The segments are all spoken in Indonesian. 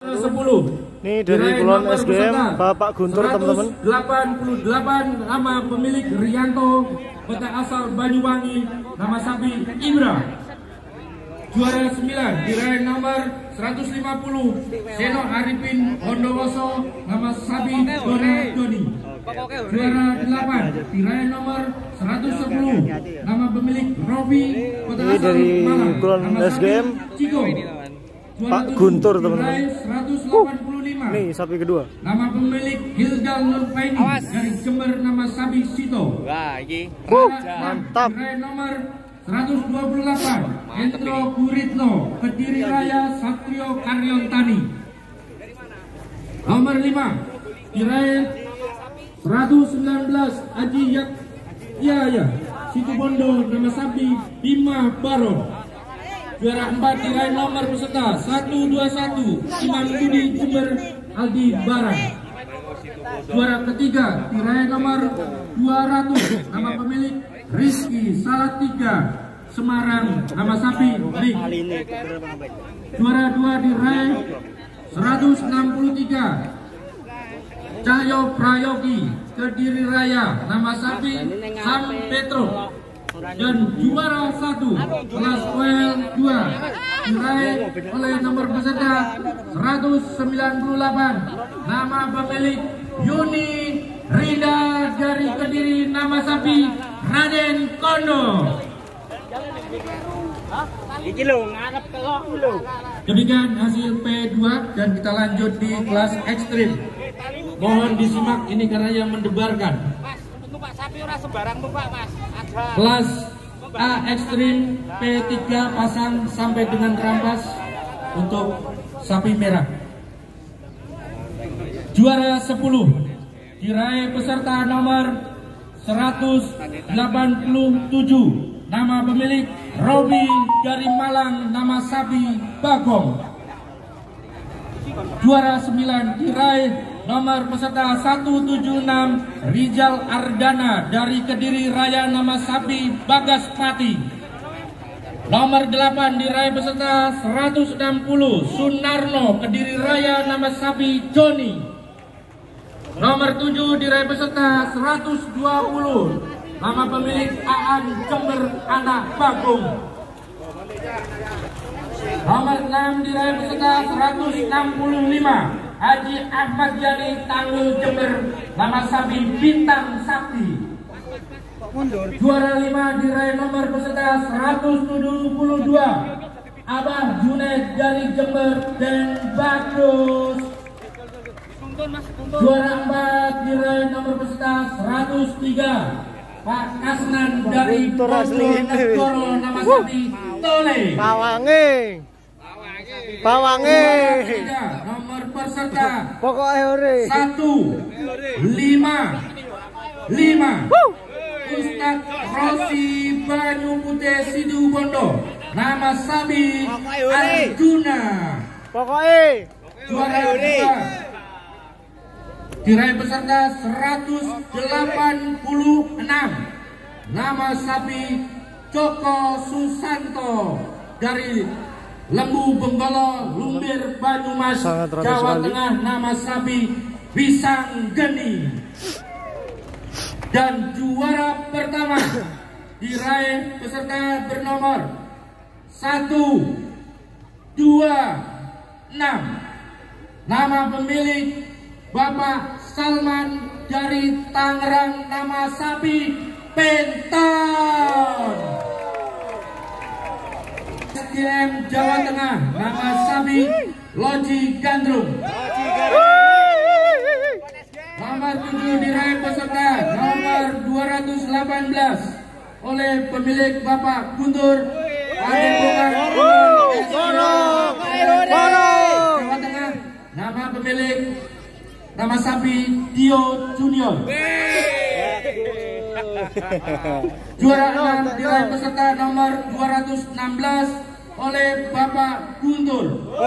Ini dari Kulon SGM, Bapak Guntur, teman-teman. 88 nama pemilik Rianto, kota asal Banyuwangi, nama sapi Ibra. Juara 9 diraih nomor 150 Seno Arifin Bondowoso, nama sapi Doni. Juara 8 diraih nomor 110 nama pemilik Robi, kota Ini asal dari Malang, Kulon nama sapi SGM, Ciko. Pak Guntur, teman-teman. 185 Nih sapi kedua. nama pemilik Hilgal Nurpaini dari Jember, nama sapi Sito. Wah, ini mantap. Diraih nomor 128 Hendro Guritno, Kediri Raya Satrio Karyontani. Nomor 5 diraih 119 Aji Yaya Situbondo, nama sapi Bima Baron. Juara 4 diraih nomor peserta 121 Imam Budi Jember Aldi Barang. Juara ketiga diraih nomor 200 nama pemilik Rizky Salatiga Semarang, nama sapi Rik. Juara 2 diraih 163 Cahyo Prayogi Kediri Raya, nama sapi Sam Petro. Dan juara 1 kelas OL 2 diraih oleh nomor peserta 198 nama pemilik Yuni Rida dari Kediri, nama sapi Raden Kondo. Demikian hasil P2 dan kita lanjut di kelas ekstrim. Mohon disimak ini karena yang mendebarkan. Kelas A ekstrim P3 pasang sampai dengan rampas untuk sapi merah. Juara 10 diraih peserta nomor 187 nama pemilik Robi dari Malang, nama sapi Bagong. Juara 9 diraih nomor peserta 176 Rizal Ardana dari Kediri Raya, nama sapi Bagas Pati. Nomor 8 diraih peserta 160 Sunarno Kediri Raya, nama sapi Joni. Nomor 7 diraih peserta 120 nama pemilik Aan Jember, anak Bagong. Nomor 6 diraih peserta 165 Haji Ahmad Yani Tanggul Jember, nama sapi Bintang Sakti. Juara 5 diraih nomor peserta 172 Abah Junaid dari Jember dan Bagus. Juara 4 diraih nomor peserta 103 Pak Kasnan dari Ponorogo, nama sapi Tole. Pawange. Nomor peserta Pokoknya ore. 155 Ustadz Rosi Banyu Putih Situbondo, nama sapi Arjuna. Pokoknya Juara 2 diraih peserta 186 nama sapi Joko Susanto dari Lembu Benggolo, Lumbir, Banyumas, Jawa Tengah, nama sapi Pisang Geni. Dan juara pertama diraih peserta bernomor 126 nama pemilik Bapak Salman dari Tangerang, nama sapi Penton. SDM Jawa Tengah, nama sapi Loji Gandrung. Nomor 7 diraih peserta nomor 218 oleh pemilik Bapak Guntur Padepokan Jawa Tengah, nama pemilik nama sapi Tio Junior. Juara 6 diraih peserta nomor 216 oleh Bapak Guntur.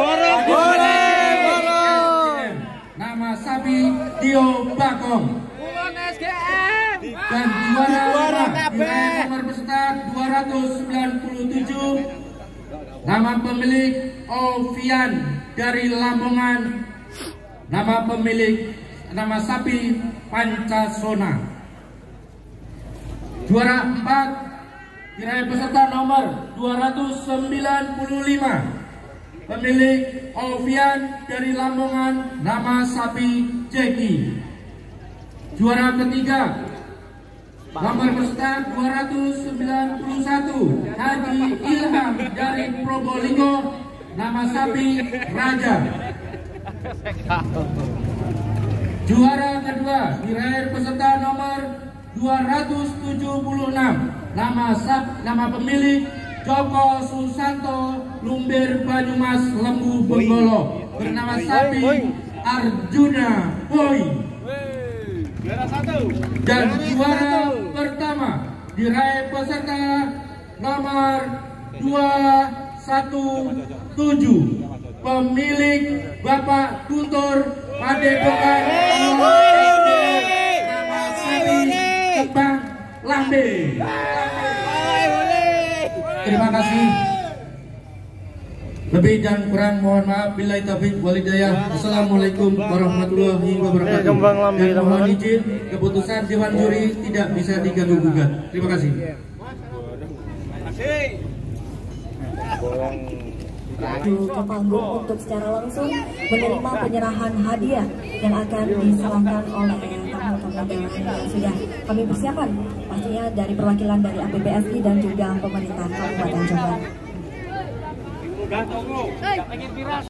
Nama sapi Tio Bagong. Dan juara diraih nomor peserta 297 nama pemilik Ovian dari Lamongan, nama pemilik nama sapi Pancasona. Juara 4 diraih peserta nomor 295, pemilik Ovian dari Lamongan, nama sapi Jeki. Juara ketiga nomor peserta 291, Haji Ilham dari Probolinggo, nama sapi Raja. Juara kedua diraih peserta nomor 276, nama pemilik Joko Susanto, Lumbir Banyumas, Lembu Benggolo, bernama sapi Arjuna Boy. Dan juara pertama diraih peserta nomor 217, pemilik Bapak Tutur Padepokan nama sapi Kembang Lambe. Terima kasih. Lebih dan kurang mohon maaf. Billahi taufiq wal hidayah. Assalamualaikum warahmatullahi wabarakatuh. Dan mohon izin, keputusan Dewan Juri tidak bisa diganggu gugat. Terima kasih. Ke panggung untuk secara langsung menerima penyerahan hadiah yang akan diserahkan oleh tamu-tamu yang sudah kami persiapkan, pastinya dari perwakilan dari APPSI dan juga pemerintah Kabupaten Jombang.